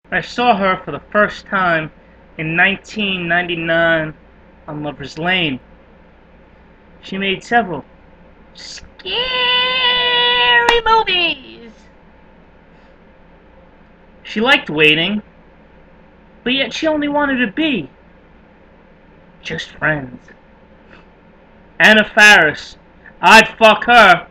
I saw her for the first time in 1999 on Lover's Lane. She made several scary movies. She liked waiting, but yet she only wanted to be just friends. Anna Faris, I'd fuck her